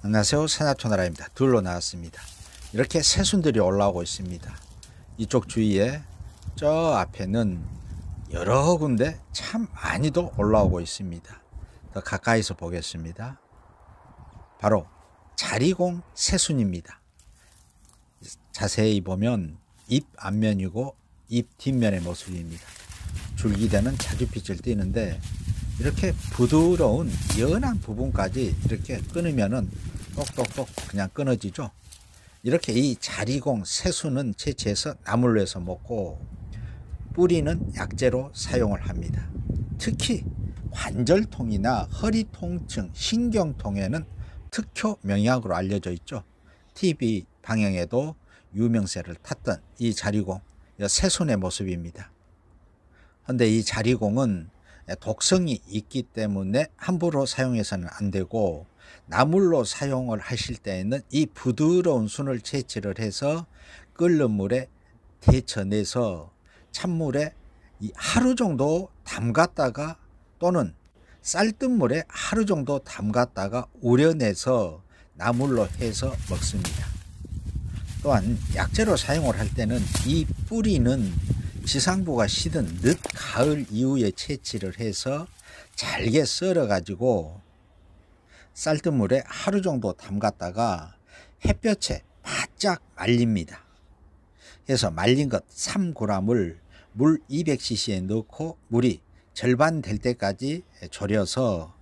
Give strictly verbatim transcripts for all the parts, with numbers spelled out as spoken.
안녕하세요. 산야초나라입니다. 둘로 나왔습니다. 이렇게 새순들이 올라오고 있습니다. 이쪽 주위에 저 앞에는 여러 군데 참 많이도 올라오고 있습니다. 더 가까이서 보겠습니다. 바로 자리공 새순입니다. 자세히 보면 잎 앞면이고 잎 뒷면의 모습입니다. 줄기대는 자주빛을 띠는데 이렇게 부드러운 연한 부분까지 이렇게 끊으면은 똑똑똑 그냥 끊어지죠. 이렇게 이 자리공 새순은 채취해서 나물로 해서 먹고 뿌리는 약재로 사용을 합니다. 특히 관절통이나 허리 통증, 신경통에는 특효 명약으로 알려져 있죠. 티비 방영에도 유명세를 탔던 이 자리공, 새순의 모습입니다. 그런데 이 자리공은 독성이 있기 때문에 함부로 사용해서는 안 되고, 나물로 사용을 하실 때에는 이 부드러운 순을 채취를 해서 끓는 물에 데쳐내서 찬물에 하루 정도 담갔다가 또는 쌀뜨물에 하루 정도 담갔다가 우려내서 나물로 해서 먹습니다. 또한 약재로 사용을 할 때는 이 뿌리는 지상부가 시든 늦 가을 이후에 채취를 해서 잘게 썰어 가지고 쌀뜨물에 하루 정도 담갔다가 햇볕에 바짝 말립니다. 그래서 말린 것 삼 그램을 물 이백 씨씨에 넣고 물이 절반 될 때까지 졸여서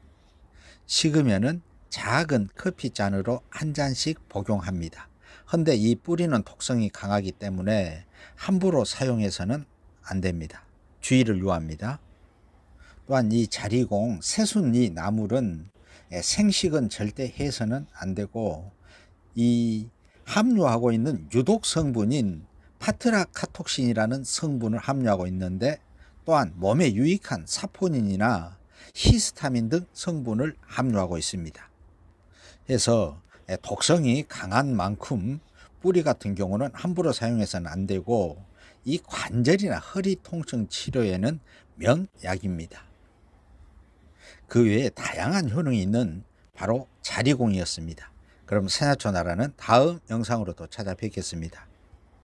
식으면은 작은 커피잔으로 한 잔씩 복용합니다. 그런데 이 뿌리는 독성이 강하기 때문에 함부로 사용해서는 안 됩니다. 주의를 요합니다. 또한 이 자리공 새순 이 나물은 생식은 절대 해서는 안 되고, 이 함유하고 있는 유독 성분인 파트라카톡신이라는 성분을 함유하고 있는데, 또한 몸에 유익한 사포닌이나 히스타민 등 성분을 함유하고 있습니다. 그래서 독성이 강한 만큼 뿌리 같은 경우는 함부로 사용해서는 안 되고, 이 관절이나 허리 통증 치료에는 명약입니다. 그 외에 다양한 효능이 있는 바로 자리공이었습니다. 그럼 산야초나라는 다음 영상으로 또 찾아뵙겠습니다.